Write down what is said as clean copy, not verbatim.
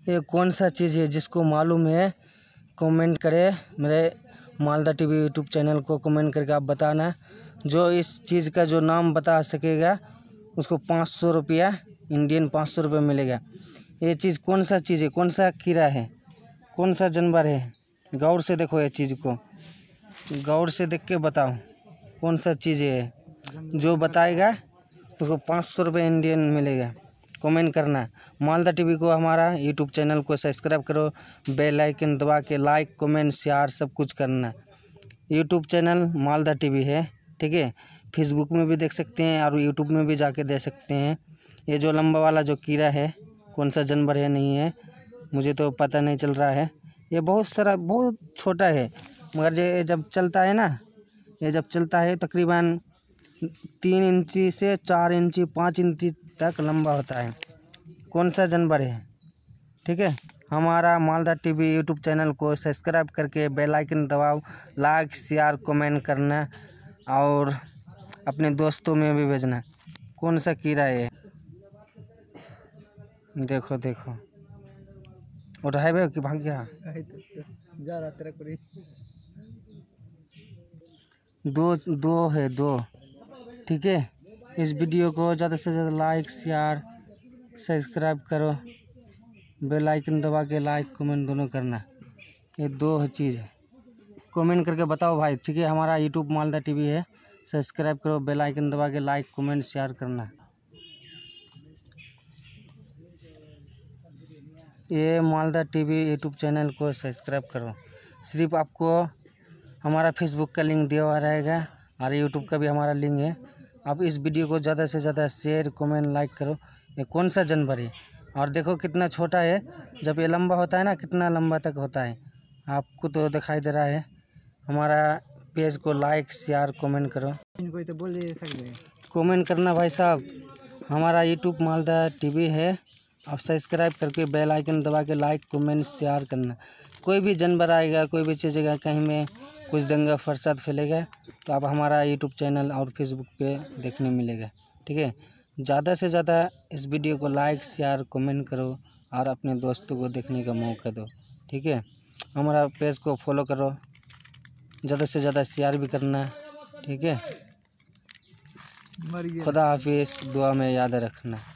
ये कौन सा चीज़ है जिसको मालूम है कमेंट करे। मेरे मालदा टीवी यूट्यूब चैनल को कमेंट करके आप बताना। जो इस चीज़ का जो नाम बता सकेगा उसको 500 रुपया इंडियन 500 रुपये मिलेगा। ये चीज़ कौन सा चीज़ है, कौन सा कीड़ा है, कौन सा जानवर है, गौर से देखो। ये चीज़ को गौर से देख के बताओ कौन सा चीज़ है। जो बताएगा उसको 500 रुपये इंडियन मिलेगा। कमेंट करना। मालदा टीवी को हमारा यूट्यूब चैनल को सब्सक्राइब करो, बेल आइकन दबा के लाइक कमेंट शेयर सब कुछ करना। यूट्यूब चैनल मालदा टीवी है, ठीक है। फेसबुक में भी देख सकते हैं और यूट्यूब में भी जाके देख सकते हैं। ये जो लंबा वाला जो कीड़ा है कौन सा जानवर है नहीं है मुझे तो पता नहीं चल रहा है। ये बहुत छोटा है, मगर ये जब चलता है ना, ये जब चलता है तकरीबन 3 इंची से 4 इंची 5 इंची तक लंबा होता है। कौन सा जानवर है, ठीक है। हमारा मालदा टीवी यूट्यूब चैनल को सब्सक्राइब करके बेल आइकन दबाओ, लाइक शेयर कमेंट करना और अपने दोस्तों में भी भेजना। कौन सा कीड़ा है, देखो देखो। उठाए भाई कि भाग गया। जा रहा तेरा कोई दो है, ठीक है। इस वीडियो को ज़्यादा से ज़्यादा लाइक शेयर सब्सक्राइब करो, बेल आइकन दबा के लाइक कमेंट दोनों करना। ये 2 चीज़ है, कमेंट करके बताओ भाई, ठीक है। हमारा यूट्यूब मालदा टीवी है, सब्सक्राइब करो, बेल आइकन दबा के लाइक कमेंट शेयर करना। ये मालदा टीवी यूट्यूब चैनल को सब्सक्राइब करो। सिर्फ आपको हमारा फेसबुक का लिंक दिया हुआ रहेगा और यूट्यूब का भी हमारा लिंक है। आप इस वीडियो को ज़्यादा से ज़्यादा शेयर कमेंट लाइक करो। ये कौन सा जानवर है और देखो कितना छोटा है। जब ये लंबा होता है ना, कितना लंबा तक होता है आपको तो दिखाई दे रहा है। हमारा पेज को लाइक शेयर कमेंट करो। कोई तो बोल सकते हैं, कमेंट करना भाई साहब। हमारा यूट्यूब मालदा टीवी है, आप सब्सक्राइब करके बेल आइकन दबा के लाइक कमेंट शेयर करना। कोई भी जानवर आएगा, कोई भी चीज़ आएगा, कहीं में कुछ दंगा फसाद फैलेगा तो आप हमारा यूट्यूब चैनल और फेसबुक पे देखने मिलेगा, ठीक है। ज़्यादा से ज़्यादा इस वीडियो को लाइक शेयर कमेंट करो और अपने दोस्तों को देखने का मौका दो, ठीक है। हमारा पेज को फॉलो करो, ज़्यादा से ज़्यादा शेयर भी करना, ठीक है। खुदा हाफिज़, दुआ में याद रखना।